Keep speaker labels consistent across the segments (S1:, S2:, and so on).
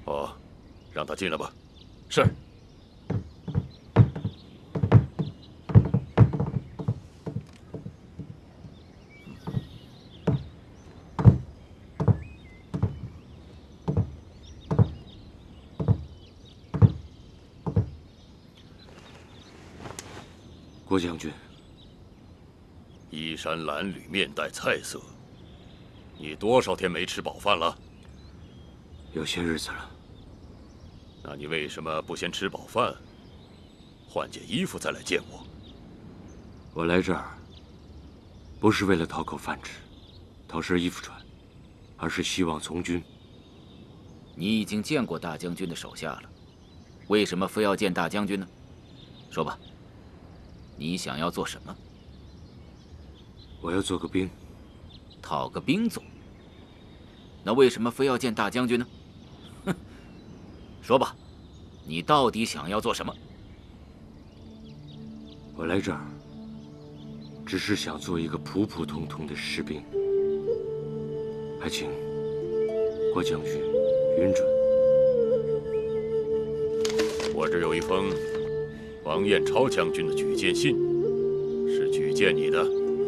S1: 哦，让他进来吧。
S2: 是。
S3: 郭将军，
S1: 衣衫褴褛，面带菜色，你多少天没吃饱饭了？
S3: 有些日子了。
S1: 那你为什么不先吃饱饭，换件衣服再来见我？
S3: 我来这儿，不是为了讨口饭吃，讨身衣服穿，而是希望从军。
S2: 你已经见过大将军的手下了，为什么非要见大将军呢？说吧。 你想要做什么？
S3: 我要做个兵，
S2: 讨个兵做。那为什么非要见大将军呢？哼，说吧，你到底想要做什么？
S3: 我来这儿，只是想做一个普普通通的士兵，还请郭将军允准。
S1: 我这有一封。 王彦超将军的举荐信，是举荐你的。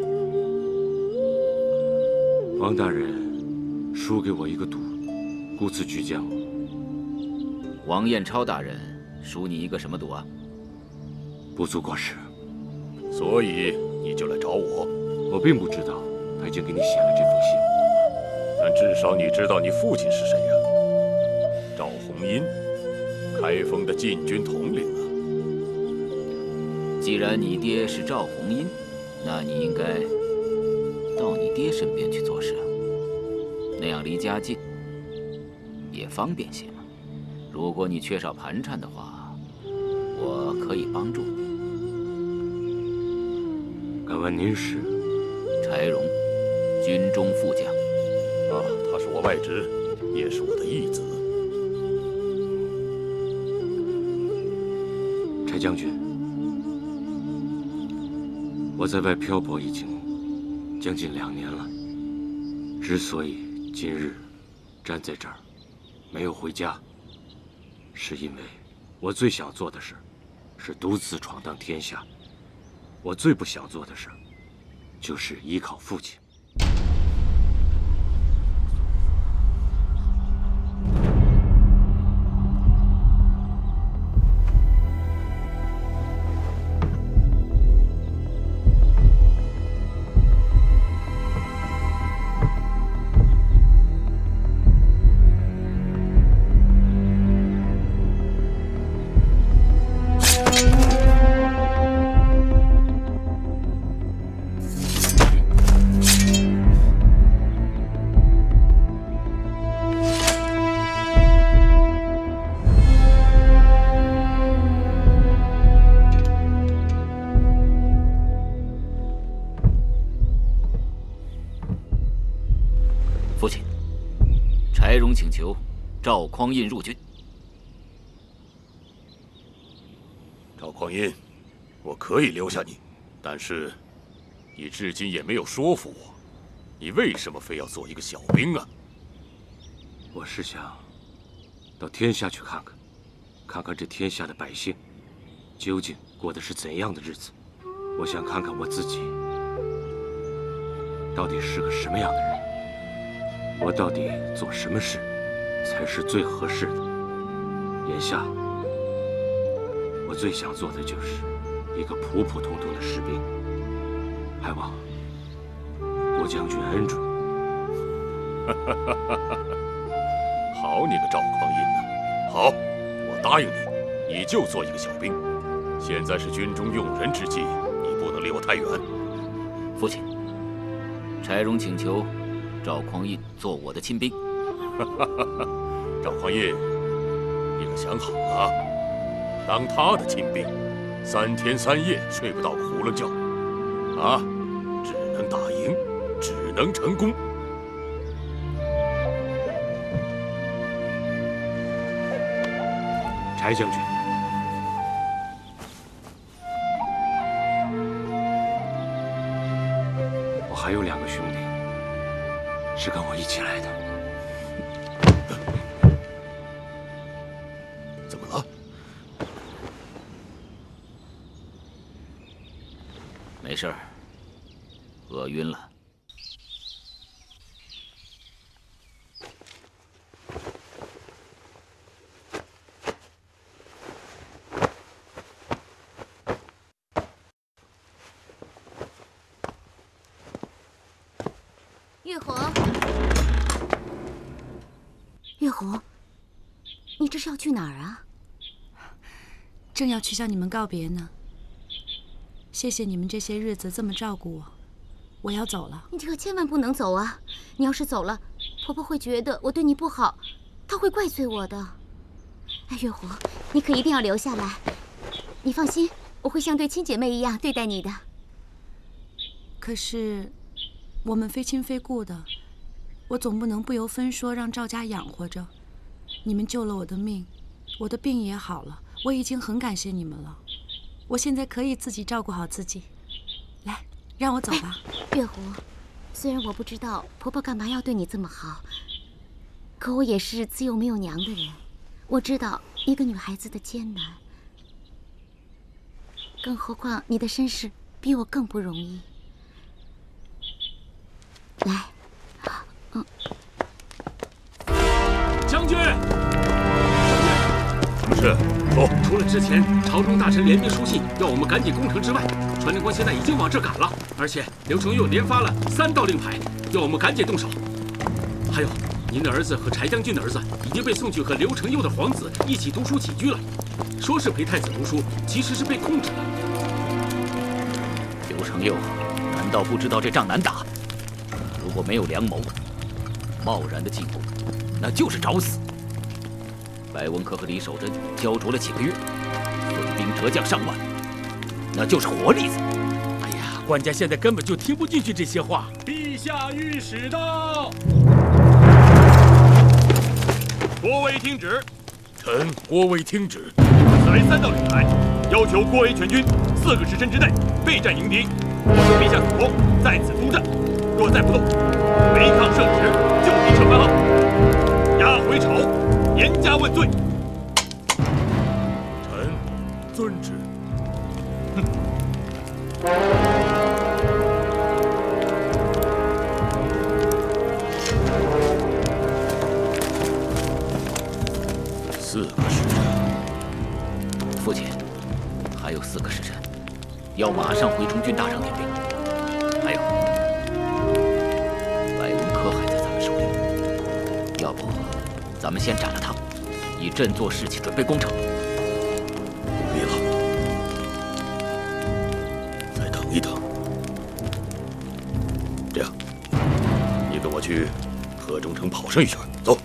S3: 王大人输给我一个赌，故此举荐我。
S2: 王彦超大人输你一个什么赌啊？
S3: 不足挂齿。
S1: 所以你就来找我？
S3: 我并不知道他已经给你写了这封信，
S1: 但至少你知道你父亲是谁呀？赵弘殷，开封的禁军统领啊。
S2: 既然你爹是赵弘殷，那你应该到你爹身边去做事啊，那样离家近，也方便些嘛。如果你缺少盘缠的话，我可以帮助你。
S3: 敢问您是？
S2: 柴荣，军中副将。
S1: 啊，他是我外侄，也是我的义子。
S3: 柴将军。 我在外漂泊已经将近2年了，之所以今日站在这儿，没有回家，是因为我最想做的事是独自闯荡天下，我最不想做的事就是依靠父亲。
S2: 请求赵匡胤入军。
S1: 赵匡胤，我可以留下你，但是你至今也没有说服我，你为什么非要做一个小兵啊？
S3: 我是想到天下去看看，看看这天下的百姓究竟过的是怎样的日子。我想看看我自己到底是个什么样的人。 我到底做什么事才是最合适的？眼下，我最想做的就是一个普普通通的士兵，还望郭将军恩准。
S1: 好你个赵匡胤呐！好，我答应你，你就做一个小兵。现在是军中用人之际，你不能离我太远。
S2: 父亲，柴荣请求。 赵匡胤做我的亲兵。
S1: 赵匡胤，你可想好了？当他的亲兵，3天3夜睡不到个囫囵觉，啊，只能打赢，只能成功。
S3: 柴将军，我还有2个兄弟。 是跟我一起来的。
S2: 事儿，饿晕了。
S4: 月红，月红，你这是要去哪儿啊？
S5: 正要去向你们告别呢。谢谢你们这些日子这么照顾我，我要走了。
S4: 你可千万不能走啊！你要是走了，婆婆会觉得我对你不好，她会怪罪我的。哎，月红，你可一定要留下来。你放心，我会像对亲姐妹一样对待你的。
S5: 可是，我们非亲非故的，我总不能不由分说让赵家养活着。你们救了我的命，我的病也好了，我已经很感谢你们了。我现在可以自己照顾好自己。来，让我走吧。
S4: 月湖，虽然我不知道婆婆干嘛要对你这么好，可我也是自幼没有娘的人，我知道一个女孩子的艰难，更何况你的身世比我更不容易。来，
S3: 将军，
S1: 什么事？说。
S3: 除了之前朝中大臣联名书信要我们赶紧攻城之外，传令官现在已经往这赶了，而且刘承佑连发了3道令牌，要我们赶紧动手。还有，您的儿子和柴将军的儿子已经被送去和刘承佑的皇子一起读书起居了，说是陪太子读书，其实是被控制了。
S2: 刘承佑难道不知道这仗难打？如果没有良谋，贸然的进攻，那就是找死。白文科和李守贞焦灼了几个月，损兵折将上万，那就是活例子。
S6: 哎呀，官家现在根本就听不进去这些话。陛下御史到，
S1: 郭威听旨。臣郭威听旨。
S6: 此为3道令牌，要求郭威全军4个时辰之内备战迎敌。我受陛下所托，在此督战。若再不动，违抗圣旨，就地惩罚号，押回朝，严加问罪。
S1: 臣遵旨。4个时辰。
S2: 父亲，还有4个时辰，要马上回充军大帐点兵。还有，白文科还在咱们手里，要不咱们先斩了他，以振作士气，准备攻城。
S1: 不必了，再等一等。这样，你跟我去河中城跑上一圈，走。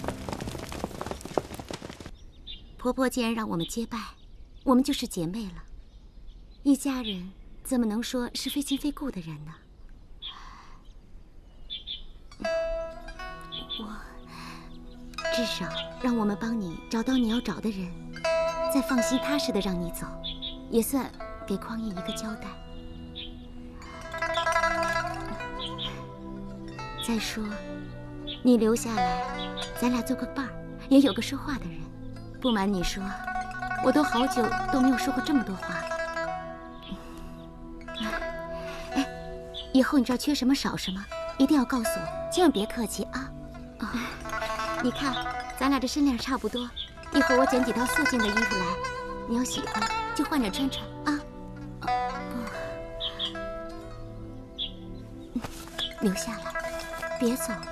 S4: 婆婆既然让我们结拜，我们就是姐妹了。一家人怎么能说是非亲非故的人呢？至少让我们帮你找到你要找的人，再放心踏实的让你走，也算给匡义一个交代。再说，你留下来，咱俩做个伴儿，也有个说话的人。不瞒你说，我都好久都没有说过这么多话了。哎，以后你知道缺什么少什么，一定要告诉我，千万别客气啊！你看，咱俩这身量差不多，一会儿我捡几套素净的衣服来，你要喜欢就换着穿穿啊！留下来，别走了。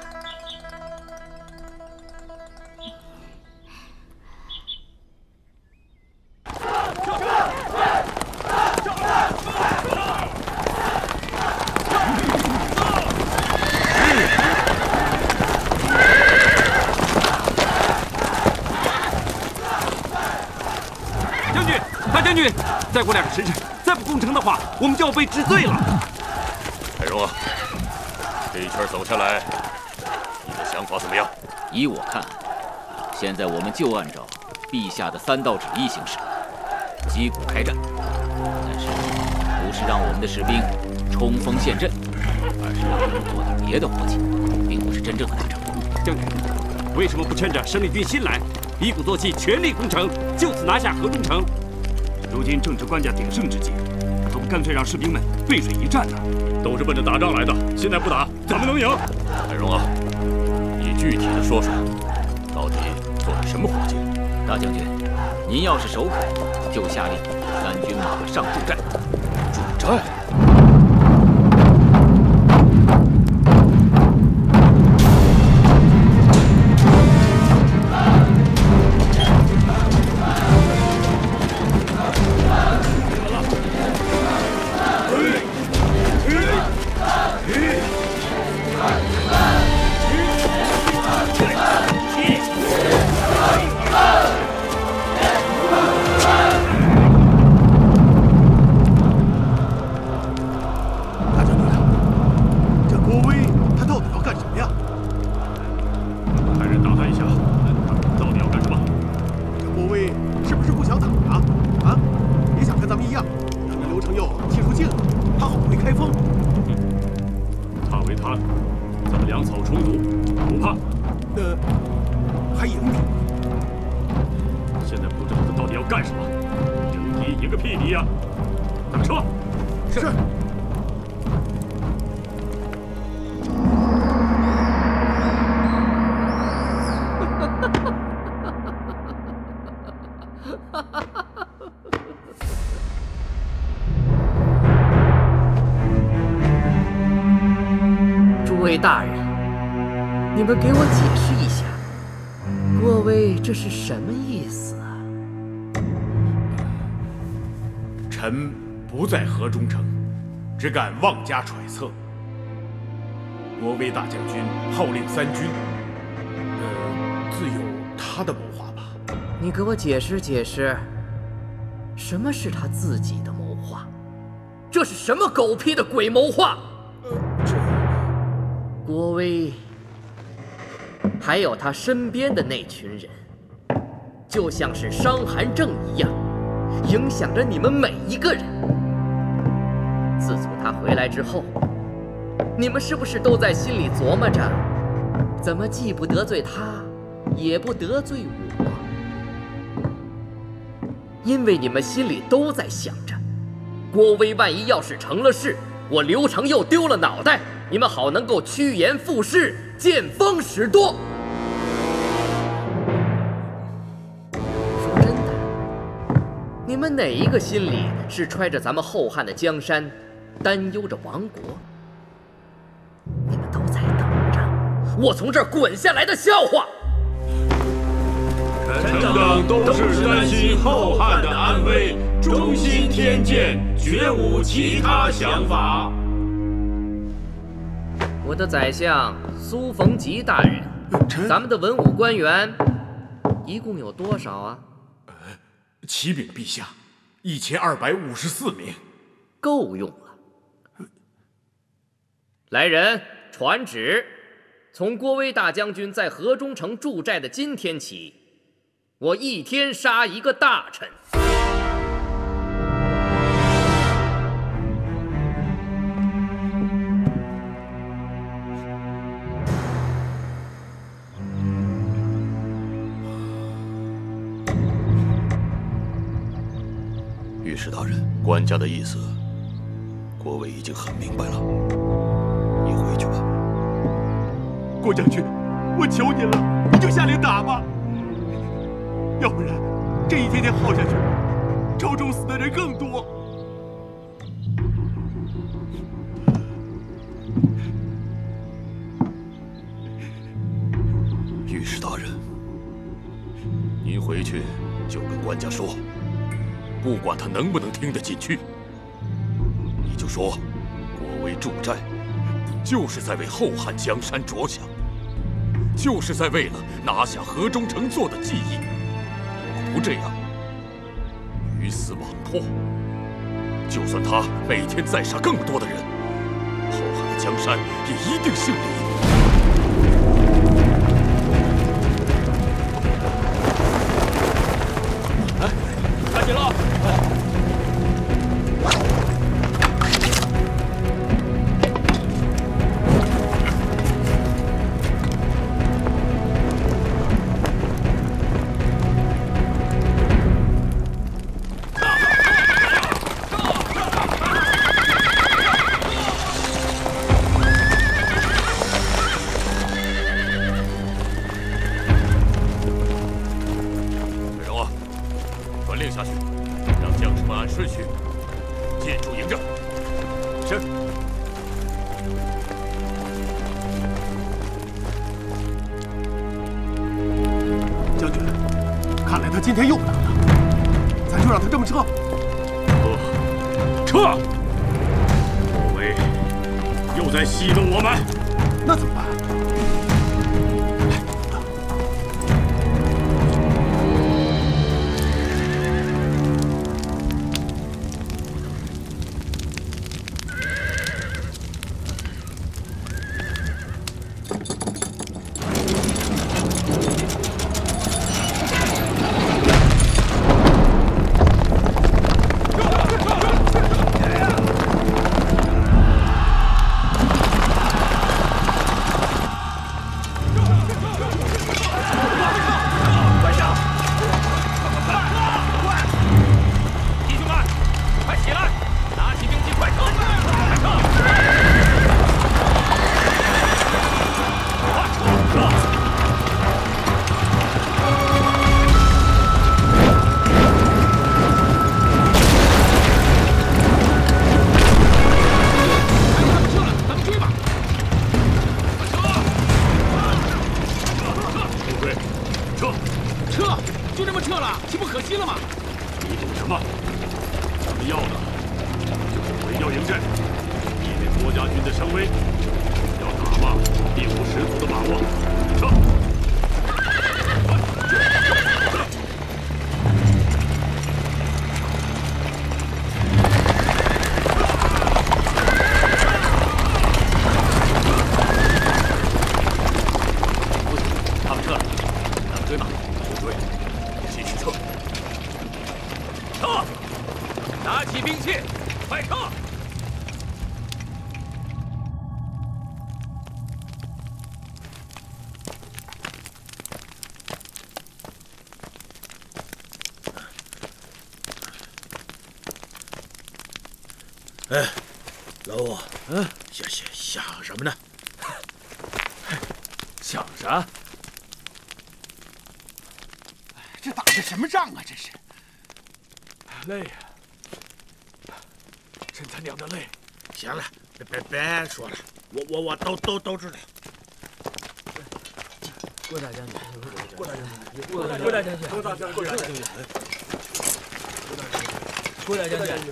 S6: 再过2个时辰，再不攻城的话，我们就要被治罪了。
S1: 海荣啊，这一圈走下来，你的想法怎么样？
S2: 依我看，现在我们就按照陛下的3道旨意行事，击鼓开战。但是，不是让我们的士兵冲锋陷阵，而是让他们做点别的活计，并不是真正的打仗。
S6: 将军，为什么不趁着生力军新来，一鼓作气，全力攻城，就此拿下河中城？如今正值官家鼎盛之际，何不干脆让士兵们背水一战呢？都是奔着打仗来的，现在不打，怎么能赢？
S1: 海荣啊，你具体的说说，到底做了什么活计？
S2: 大将军，您要是首肯，就下令3军马上驻寨。
S1: 驻寨？
S7: 诸位大人，你们给我解释一下，郭威这是什么意思啊？
S8: 臣不在河中城，只敢妄加揣测。郭威大将军号令3军，自有他的谋划吧。
S7: 你给我解释解释，什么是他自己的谋划？这是什么狗屁的鬼谋划？郭威，还有他身边的那群人，就像是伤寒症一样，影响着你们每一个人。自从他回来之后，你们是不是都在心里琢磨着，怎么既不得罪他，也不得罪我？因为你们心里都在想着，郭威万一要是成了事，我刘承又丢了脑袋，你们好能够趋炎附势，见风使舵。说真的，你们哪一个心里是揣着咱们后汉的江山，担忧着亡国？你们都在等着我从这儿滚下来的笑话。
S8: 臣等都是担心后汉的安危，忠心天监，绝无其他想法。
S7: 我的宰相苏逢吉大人，咱们的文武官员一共有多少啊？
S8: 启禀陛下，1254名，
S7: 够用了。来人，传旨，从郭威大将军在河中城驻寨的今天起，我一天杀一个大臣。
S1: 御史大人，官家的意思，郭威已经很明白了。你回去吧。
S6: 郭将军，我求您了，你就下令打吧。要不然，这一天天耗下去，朝中死的人更多。
S1: 御史大人，您回去就跟官家说，不管他能不能听得进去，你就说，郭威驻寨，就是在为后汉江山着想，就是在为了拿下河中城做的记忆。不这样，鱼死网破。就算他每天再杀更多的人，后汉的江山也一定姓李。
S6: 哎，赶紧了！
S1: 下去，让将士们按顺序进驻营帐。是。
S9: 将军，看来他今天又不打了，咱就让他这么撤。
S8: 撤！莫非又在戏弄我们？
S9: 那怎么办？
S8: 哎，老五，想什么呢？
S6: 想啥？
S9: 这打的什么仗啊？这是
S6: 累呀，真他娘的累！
S8: 行了，别说了，我都知道。
S7: 郭大将军，
S6: 郭大将军，
S7: 郭大将军，
S6: 郭大将军，
S7: 郭大将军，郭大将军，郭大将军，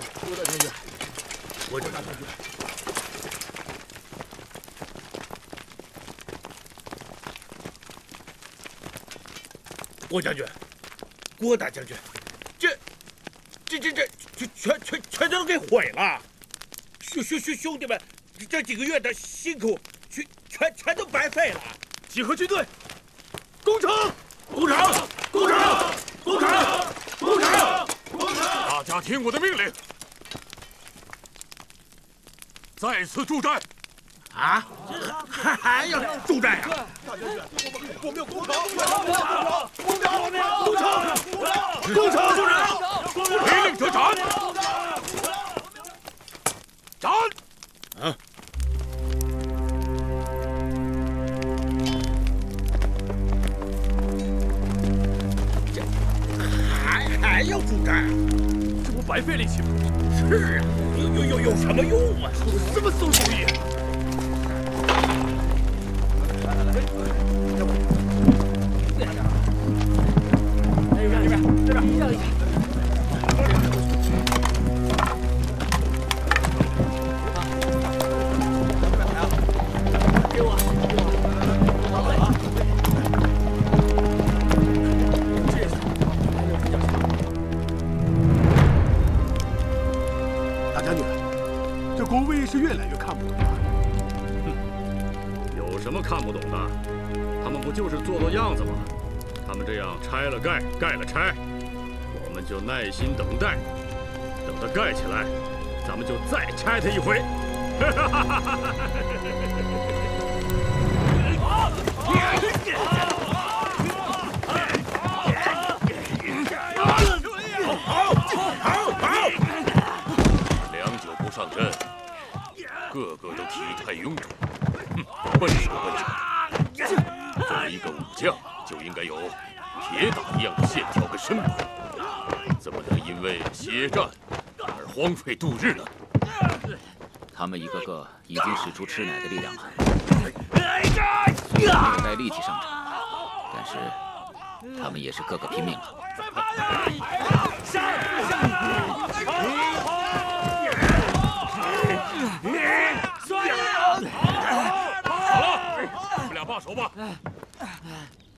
S8: 郭大将军，这全都给毁了！兄弟们，这几个月的辛苦，全都白费了！
S6: 集合军队，攻城！
S1: 攻城！攻城！攻城！攻城！大家听我的命令，再次助战！
S8: 啊？还要助战呀？
S9: 大将军，我们要攻城！
S1: 攻城！助战！违令者斩！斩！
S8: 啊！还要助战？
S6: 这不白费力气吗？
S8: 是啊，有什么用啊？
S6: 这么馊主意！这边，让一下。给我。
S9: 大将军，这国尉是越来越看不懂了。
S1: 有什么看不懂的？他们不就是做样子吗？他们这样拆了盖，盖了拆，我们就耐心等待，等它盖起来，咱们就再拆它一回。良久不上阵，个个都体态臃肿，笨手笨脚。作为一个武将，就应该有铁打一样的线条跟身板。 怎么能因为血战而荒废度日呢？
S2: 他们一个个已经使出吃奶的力量了，虽然没有带力气上场，但是他们也是个个拼命了。
S1: 好了，你们俩罢手吧。